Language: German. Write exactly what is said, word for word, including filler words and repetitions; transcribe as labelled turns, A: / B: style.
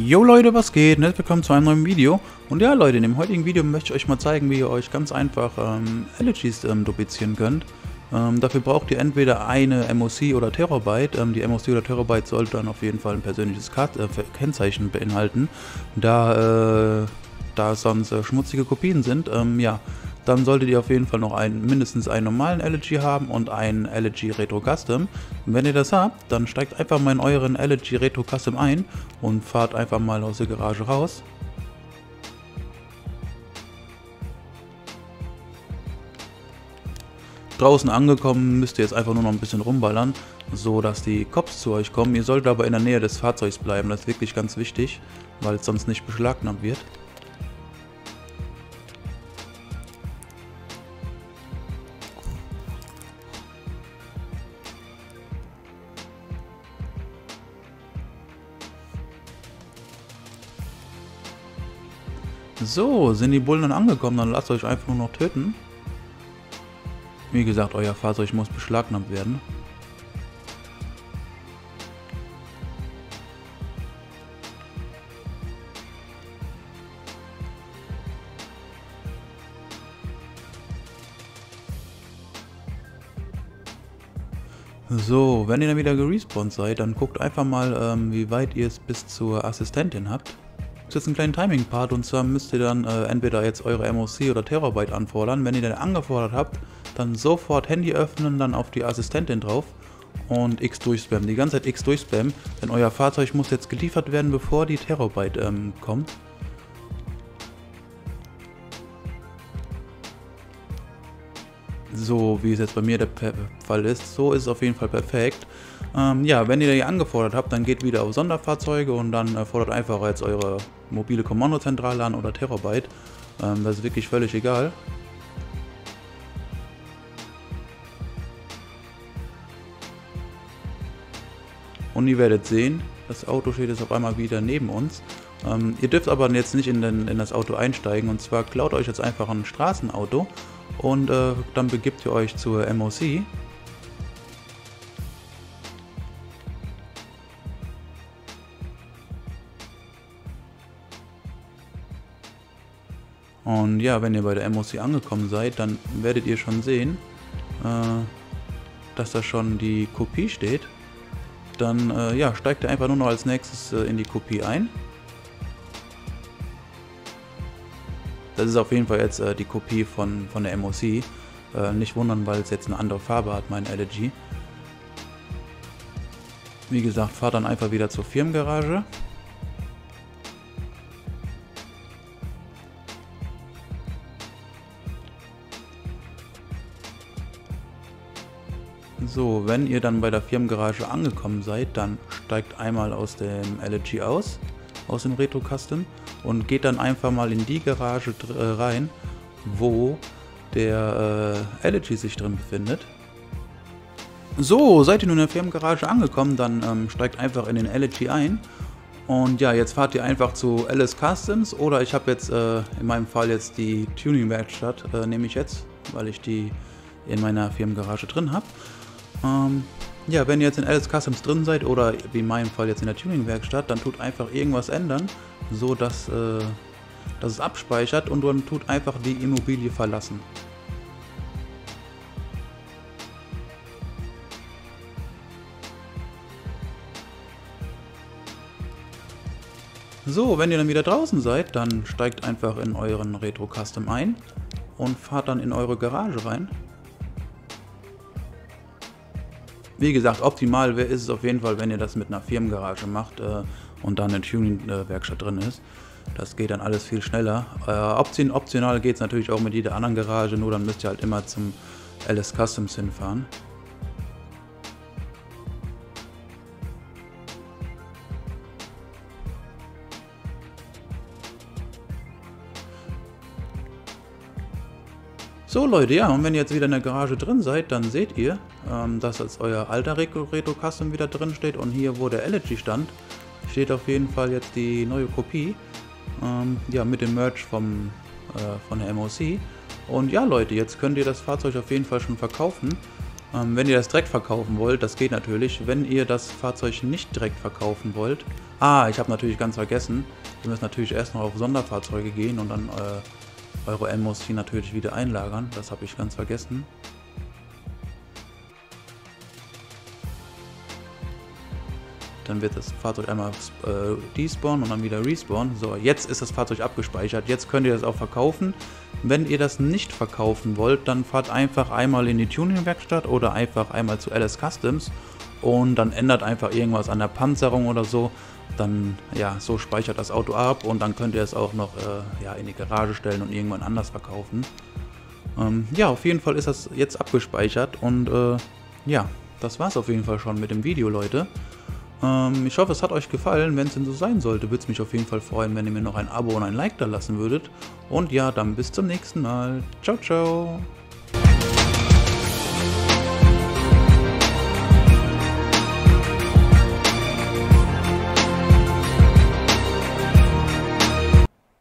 A: Jo Leute, was geht? Herzlich willkommen zu einem neuen Video. Und ja Leute, in dem heutigen Video möchte ich euch mal zeigen, wie ihr euch ganz einfach ähm, Elegies ähm, duplizieren könnt. Ähm, dafür braucht ihr entweder eine M O C oder Terabyte. Ähm, die M O C oder Terabyte sollte dann auf jeden Fall ein persönliches Kart äh, Kennzeichen beinhalten, da, äh, da es sonst äh, schmutzige Kopien sind. Ähm, ja, dann solltet ihr auf jeden Fall noch einen, mindestens einen normalen Elegy haben und einen Elegy Retro Custom. Und wenn ihr das habt, dann steigt einfach mal in euren Elegy Retro Custom ein und fahrt einfach mal aus der Garage raus. Draußen angekommen müsst ihr jetzt einfach nur noch ein bisschen rumballern, so dass die Cops zu euch kommen. Ihr solltet aber in der Nähe des Fahrzeugs bleiben, das ist wirklich ganz wichtig, weil es sonst nicht beschlagnahmt wird. So, sind die Bullen dann angekommen, dann lasst euch einfach nur noch töten. Wie gesagt, euer Fahrzeug muss beschlagnahmt werden. So, wenn ihr dann wieder gerespawnt seid, dann guckt einfach mal, ähm, wie weit ihr es bis zur Assistentin habt. Das ist jetzt ein kleiner Timing-Part, und zwar müsst ihr dann äh, entweder jetzt eure M O C oder Terabyte anfordern. Wenn ihr den angefordert habt, dann sofort Handy öffnen, dann auf die Assistentin drauf und X durchspammen. Die ganze Zeit X durchspammen, denn euer Fahrzeug muss jetzt geliefert werden, bevor die Terabyte ähm, kommt. So wie es jetzt bei mir der Fall ist, so ist es auf jeden Fall perfekt. Ähm, ja, wenn ihr die angefordert habt, dann geht wieder auf Sonderfahrzeuge und dann äh, fordert einfach jetzt eure mobile Kommandozentrale an oder Terabyte. Ähm, das ist wirklich völlig egal. Und ihr werdet sehen, das Auto steht jetzt auf einmal wieder neben uns. Ähm, ihr dürft aber jetzt nicht in, den, in das Auto einsteigen, und zwar klaut euch jetzt einfach ein Straßenauto und äh, dann begibt ihr euch zur M O C. Und ja, wenn ihr bei der M O C angekommen seid, dann werdet ihr schon sehen, äh, dass da schon die Kopie steht. Dann äh, ja, steigt ihr einfach nur noch als nächstes äh, in die Kopie ein. Das ist auf jeden Fall jetzt äh, die Kopie von, von der M O C. Äh, nicht wundern, weil es jetzt eine andere Farbe hat, mein Elegy. Wie gesagt, fahrt dann einfach wieder zur Firmengarage. So, wenn ihr dann bei der Firmengarage angekommen seid, dann steigt einmal aus dem Elegy aus, aus dem Retro Custom, und geht dann einfach mal in die Garage äh, rein, wo der äh, Elegy sich drin befindet. So, seid ihr nun in der Firmengarage angekommen, dann ähm, steigt einfach in den Elegy ein. Und ja, jetzt fahrt ihr einfach zu Alice Customs, oder ich habe jetzt äh, in meinem Fall jetzt die Tuning-Werkstatt, äh, nehme ich jetzt, weil ich die in meiner Firmengarage drin habe. Ähm, ja, wenn ihr jetzt in Alice Customs drin seid, oder wie in meinem Fall jetzt in der Tuning-Werkstatt, dann tut einfach irgendwas ändern, so dass, äh, dass es abspeichert, und dann tut einfach die Immobilie verlassen. So, wenn ihr dann wieder draußen seid, dann steigt einfach in euren Retro Custom ein und fahrt dann in eure Garage rein. Wie gesagt, optimal ist es auf jeden Fall, wenn ihr das mit einer Firmengarage macht äh, und dann eine Tuning-Werkstatt drin ist. Das geht dann alles viel schneller. Äh, optional geht es natürlich auch mit jeder anderen Garage, nur dann müsst ihr halt immer zum Alice Customs hinfahren. So Leute, ja, und wenn ihr jetzt wieder in der Garage drin seid, dann seht ihr, ähm, dass jetzt euer alter Retro Custom wieder drin steht, und hier, wo der Elegy stand, steht auf jeden Fall jetzt die neue Kopie, ähm, ja, mit dem Merch vom, äh, von der M O C. Und ja Leute, jetzt könnt ihr das Fahrzeug auf jeden Fall schon verkaufen. Ähm, wenn ihr das direkt verkaufen wollt, das geht natürlich. Wenn ihr das Fahrzeug nicht direkt verkaufen wollt... Ah, ich habe natürlich ganz vergessen, ihr müsst natürlich erst noch auf Sonderfahrzeuge gehen und dann äh, eure Emmos hier natürlich wieder einlagern. Das habe ich ganz vergessen. Dann wird das Fahrzeug einmal äh, despawnen und dann wieder respawnen. So, jetzt ist das Fahrzeug abgespeichert. Jetzt könnt ihr das auch verkaufen. Wenn ihr das nicht verkaufen wollt, dann fahrt einfach einmal in die Tuning-Werkstatt oder einfach einmal zu L S Customs und dann ändert einfach irgendwas an der Panzerung oder so. Dann, ja, so speichert das Auto ab und dann könnt ihr es auch noch äh, ja, in die Garage stellen und irgendwann anders verkaufen. Ähm, ja, auf jeden Fall ist das jetzt abgespeichert und äh, ja, das war's auf jeden Fall schon mit dem Video, Leute. Ähm, ich hoffe, es hat euch gefallen. Wenn es denn so sein sollte, würde es mich auf jeden Fall freuen, wenn ihr mir noch ein Abo und ein Like da lassen würdet. Und ja, dann bis zum nächsten Mal. Ciao, ciao.